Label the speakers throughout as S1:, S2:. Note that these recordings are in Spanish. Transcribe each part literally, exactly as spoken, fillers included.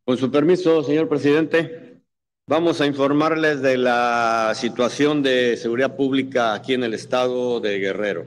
S1: Con su permiso, señor presidente, vamos a informarles de la situación de seguridad pública aquí en el estado de Guerrero.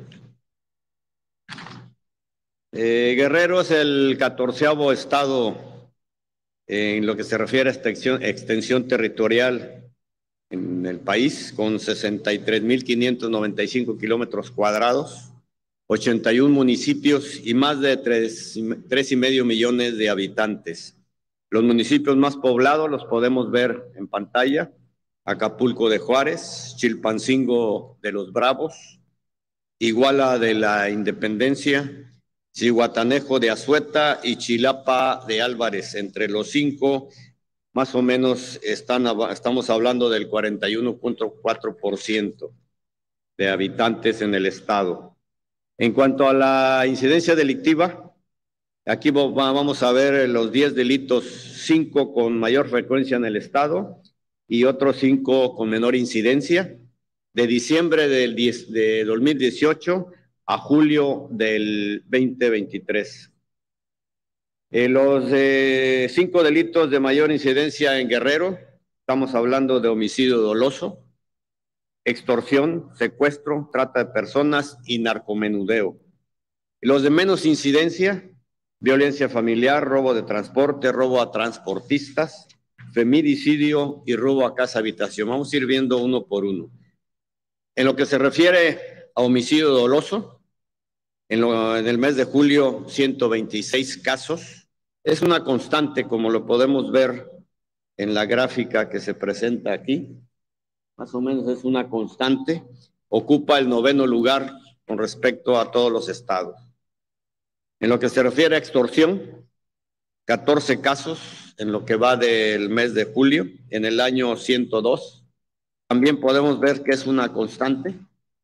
S1: Eh, Guerrero es el catorceavo estado en lo que se refiere a extensión, extensión territorial en el país, con sesenta y tres mil quinientos noventa y cinco kilómetros cuadrados, ochenta y un municipios y más de tres, tres y medio millones de habitantes. Los municipios más poblados los podemos ver en pantalla: Acapulco de Juárez, Chilpancingo de los Bravos, Iguala de la Independencia, Zihuatanejo de Azueta y Chilapa de Álvarez. Entre los cinco, más o menos están, estamos hablando del cuarenta y uno punto cuatro por ciento de habitantes en el estado. En cuanto a la incidencia delictiva, aquí vamos a ver los diez delitos, cinco con mayor frecuencia en el estado y otros cinco con menor incidencia, de diciembre del diez, de dos mil dieciocho a julio del veinte veintitrés. Eh, los eh, cinco delitos de mayor incidencia en Guerrero, estamos hablando de homicidio doloso, extorsión, secuestro, trata de personas y narcomenudeo. Los de menos incidencia: violencia familiar, robo de transporte, robo a transportistas, feminicidio y robo a casa habitación. Vamos a ir viendo uno por uno. En lo que se refiere a homicidio doloso, en, lo, en el mes de julio, ciento veintiséis casos. Es una constante, como lo podemos ver en la gráfica que se presenta aquí. Más o menos es una constante. Ocupa el noveno lugar con respecto a todos los estados. En lo que se refiere a extorsión, catorce casos en lo que va del mes de julio. En el año ciento dos. También podemos ver que es una constante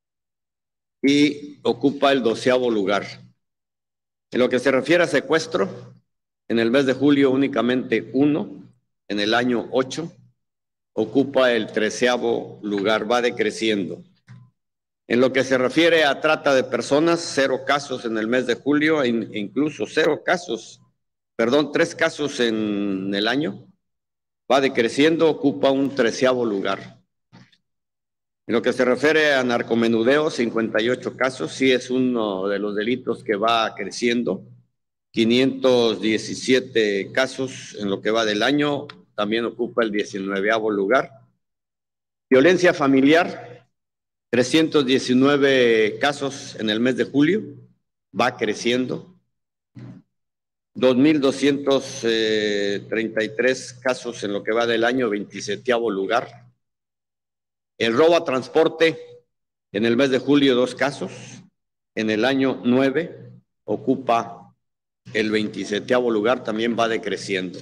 S1: y ocupa el doceavo lugar. En lo que se refiere a secuestro, en el mes de julio únicamente uno. En el año ocho ocupa el treceavo lugar, va decreciendo. En lo que se refiere a trata de personas, cero casos en el mes de julio, e incluso cero casos, perdón, tres casos en el año, va decreciendo, ocupa un treceavo lugar. En lo que se refiere a narcomenudeo, cincuenta y ocho casos, sí es uno de los delitos que va creciendo, quinientos diecisiete casos en lo que va del año, también ocupa el diecinueveavo lugar. Violencia familiar, trescientos diecinueve casos en el mes de julio, va creciendo. dos mil doscientos treinta y tres casos en lo que va del año, veintisietavo lugar. El robo a transporte, en el mes de julio, dos casos. En el año nueve, ocupa el veintisietavo lugar, también va decreciendo.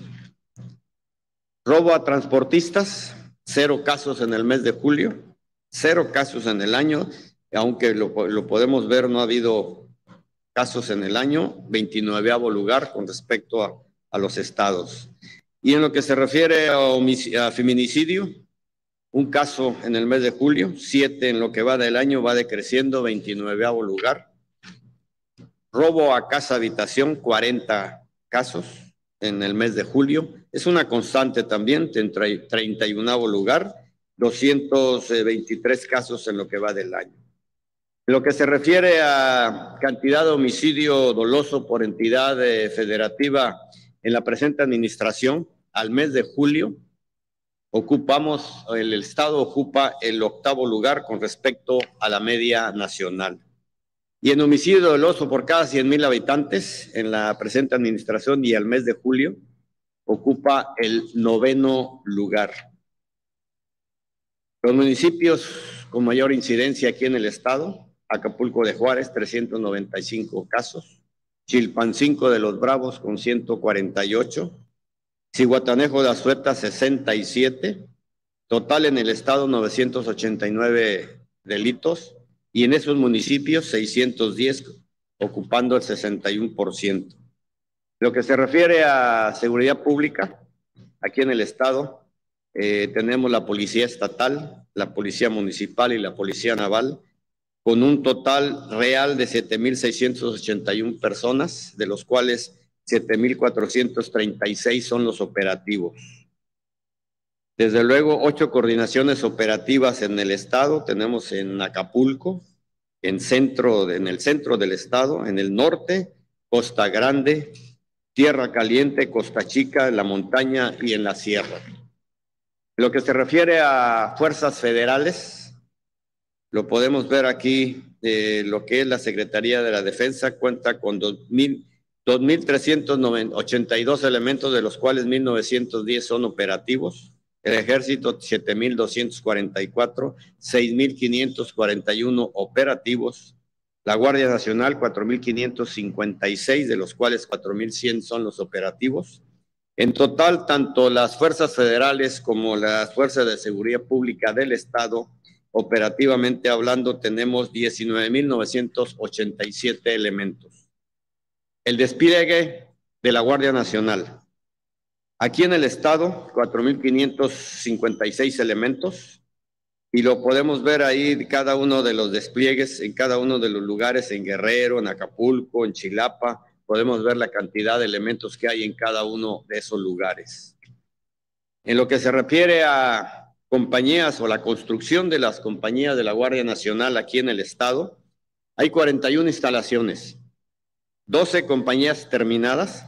S1: Robo a transportistas, cero casos en el mes de julio, cero casos en el año, aunque lo, lo podemos ver, no ha habido casos en el año, veintinueveavo lugar con respecto a, a los estados. Y en lo que se refiere a, a feminicidio, un caso en el mes de julio, siete en lo que va del año, va decreciendo, veintinueveavo lugar. Robo a casa habitación, cuarenta casos en el mes de julio. Es una constante también, en treinta y unavo lugar, doscientos veintitrés casos en lo que va del año. En lo que se refiere a cantidad de homicidio doloso por entidad eh, federativa en la presente administración, al mes de julio, ocupamos, el estado ocupa el octavo lugar con respecto a la media nacional. Y en homicidio doloso por cada cien mil habitantes en la presente administración y al mes de julio, ocupa el noveno lugar. Los municipios con mayor incidencia aquí en el estado: Acapulco de Juárez, trescientos noventa y cinco casos, Chilpancingo de los Bravos con ciento cuarenta y ocho, Zihuatanejo de Azueta sesenta y siete, total en el estado novecientos ochenta y nueve delitos, y en esos municipios seiscientos diez, ocupando el sesenta y uno por ciento. Lo que se refiere a seguridad pública, aquí en el estado eh, tenemos la Policía Estatal, la Policía Municipal y la Policía Naval, con un total real de siete mil seiscientos ochenta y una personas, de los cuales siete mil cuatrocientos treinta y seis son los operativos. Desde luego, ocho coordinaciones operativas en el estado. Tenemos en Acapulco, en, centro, en el centro del estado, en el norte, Costa Grande, Tierra Caliente, Costa Chica, en la montaña y en la sierra. Lo que se refiere a fuerzas federales, lo podemos ver aquí, eh, lo que es la Secretaría de la Defensa cuenta con dos mil trescientos ochenta y dos elementos, de los cuales mil novecientos diez son operativos. El Ejército, siete mil doscientos cuarenta y cuatro, seis mil quinientos cuarenta y uno operativos. La Guardia Nacional, cuatro mil quinientos cincuenta y seis, de los cuales cuatro mil cien son los operativos. En total, tanto las fuerzas federales como las fuerzas de seguridad pública del Estado, operativamente hablando, tenemos diecinueve mil novecientos ochenta y siete elementos. El despliegue de la Guardia Nacional. Aquí en el estado, cuatro mil quinientos cincuenta y seis elementos, y lo podemos ver ahí cada uno de los despliegues en cada uno de los lugares, en Guerrero, en Acapulco, en Chilapa. Podemos ver la cantidad de elementos que hay en cada uno de esos lugares. En lo que se refiere a compañías o la construcción de las compañías de la Guardia Nacional aquí en el estado, hay cuarenta y una instalaciones, doce compañías terminadas,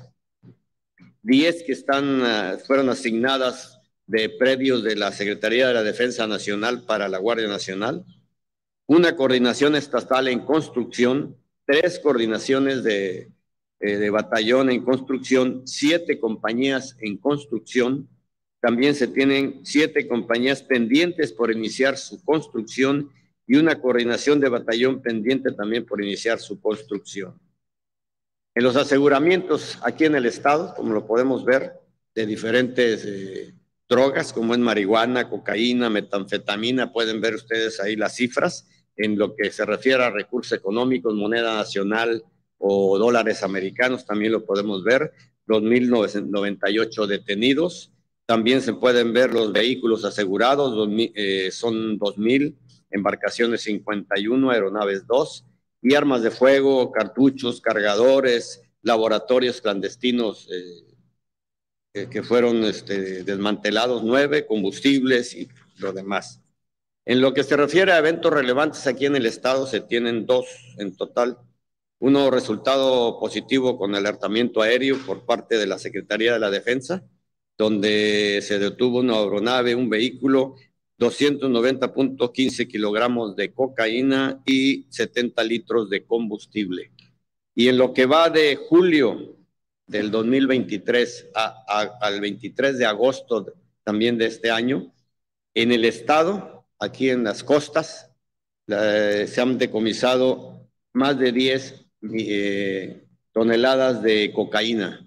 S1: diez que están, uh, fueron asignadas de predios de la Secretaría de la Defensa Nacional para la Guardia Nacional, una coordinación estatal en construcción, tres coordinaciones de, eh, de batallón en construcción, siete compañías en construcción. También se tienen siete compañías pendientes por iniciar su construcción y una coordinación de batallón pendiente también por iniciar su construcción. En los aseguramientos aquí en el estado, como lo podemos ver, de diferentes eh, drogas, como es marihuana, cocaína, metanfetamina, pueden ver ustedes ahí las cifras. En lo que se refiere a recursos económicos, moneda nacional o dólares americanos, también lo podemos ver, dos mil noventa y ocho detenidos. También se pueden ver los vehículos asegurados, dos mil, eh, son dos mil, embarcaciones cincuenta y uno, aeronaves dos, y armas de fuego, cartuchos, cargadores, laboratorios clandestinos eh, que, que fueron este, desmantelados, nueve, combustibles y lo demás. En lo que se refiere a eventos relevantes aquí en el estado, se tienen dos en total. Uno, resultado positivo con alertamiento aéreo por parte de la Secretaría de la Defensa, donde se detuvo una aeronave, un vehículo, doscientos noventa punto quince kilogramos de cocaína y setenta litros de combustible. Y en lo que va de julio del dos mil veintitrés a, a, al veintitrés de agosto también de este año, en el estado, aquí en las costas, la, se han decomisado más de diez eh, toneladas de cocaína.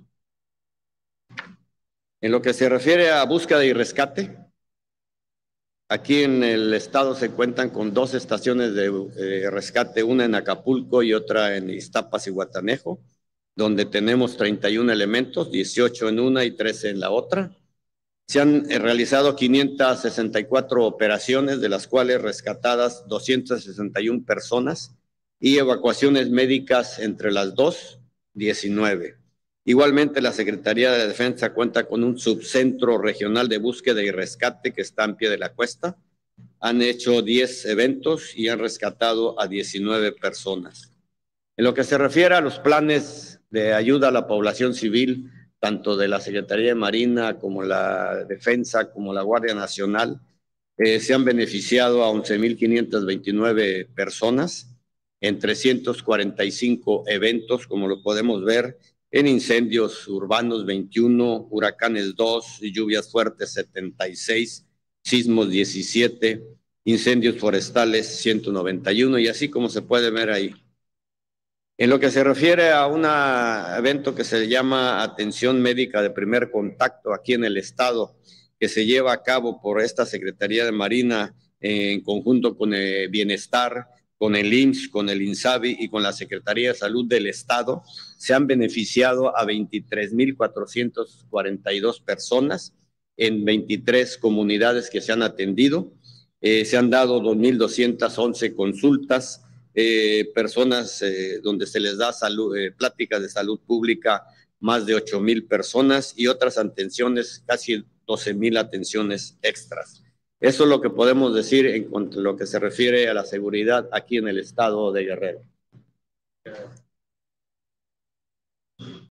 S1: En lo que se refiere a búsqueda y rescate, aquí en el estado se cuentan con dos estaciones de eh, rescate, una en Acapulco y otra en Iztapas y Guatanejo, donde tenemos treinta y uno elementos, dieciocho en una y trece en la otra. Se han eh, realizado quinientas sesenta y cuatro operaciones, de las cuales rescatadas doscientas sesenta y una personas, y evacuaciones médicas entre las dos, diecinueve. Igualmente, la Secretaría de Defensa cuenta con un subcentro regional de búsqueda y rescate que está en pie de la cuesta. Han hecho diez eventos y han rescatado a diecinueve personas. En lo que se refiere a los planes de ayuda a la población civil, tanto de la Secretaría de Marina como la Defensa, como la Guardia Nacional, eh, se han beneficiado a once mil quinientas veintinueve personas en trescientos cuarenta y cinco eventos, como lo podemos ver, en incendios urbanos veintiuno, huracanes dos, lluvias fuertes setenta y seis, sismos diecisiete, incendios forestales ciento noventa y uno, y así como se puede ver ahí. En lo que se refiere a un evento que se llama Atención Médica de Primer Contacto aquí en el estado, que se lleva a cabo por esta Secretaría de Marina en conjunto con el Bienestar, con el I M S S, con el INSABI y con la Secretaría de Salud del Estado, se han beneficiado a veintitrés mil cuatrocientas cuarenta y dos personas en veintitrés comunidades que se han atendido. Eh, se han dado dos mil doscientas once consultas, eh, personas eh, donde se les da salud, eh, pláticas de salud pública más de ocho mil personas y otras atenciones, casi doce mil atenciones extras. Eso es lo que podemos decir en cuanto a lo que se refiere a la seguridad aquí en el estado de Guerrero.